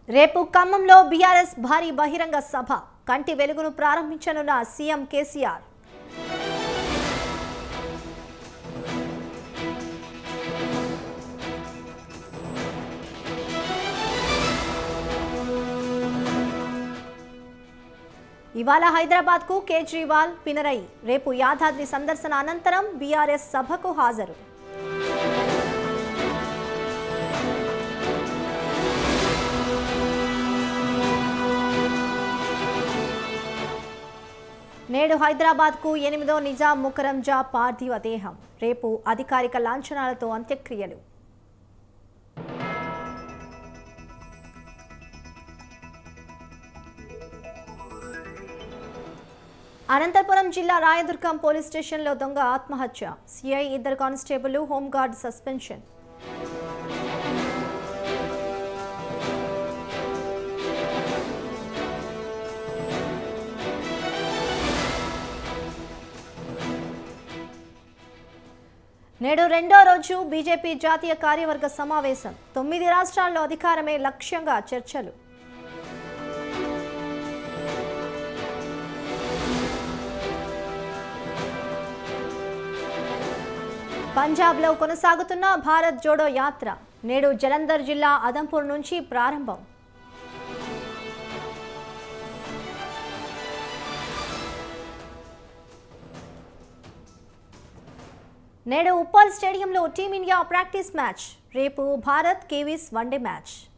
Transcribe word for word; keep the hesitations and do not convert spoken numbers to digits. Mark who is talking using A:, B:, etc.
A: రేపు ఖమ్మంలో బీఆర్ఎస్ భారీ బహిరంగ సభ కంటి వెలుగును ప్రారంభించనున్న సీఎం కేసీఆర్. ఇవాళ హైదరాబాద్ కు కేజ్రీవాల్, పినరయి రేపు యాదాద్రి సందర్శన అనంతరం బీఆర్ఎస్ సభకు హాజరు. నేడు హైదరాబాద్ కు ఎనిమిదో నిజాం ముకరంజా పార్థివ దేహం రేపు అధికారిక లాంఛనాలతో అంత్యక్రియలు. అనంతపురం జిల్లా రాయదుర్గం పోలీస్ స్టేషన్లో దొంగ ఆత్మహత్య, సిఐ ఇద్దరు కానిస్టేబుల్ హోంగార్డ్ సస్పెన్షన్. నేడు రెండో రోజు బీజేపీ జాతీయ కార్యవర్గ సమావేశం, తొమ్మిది రాష్ట్రాల్లో అధికారమే లక్ష్యంగా చర్చలు. పంజాబ్లో కొనసాగుతున్న భారత్ జోడో యాత్ర నేడు జలంధర్ జిల్లా అదంపూర్ నుంచి ప్రారంభం. నేడు ఉప్పల్ స్టేడియంలో టీమిండియా ప్రాక్టీస్ మ్యాచ్, రేపు భారత్ కివీస్ వన్డే మ్యాచ్.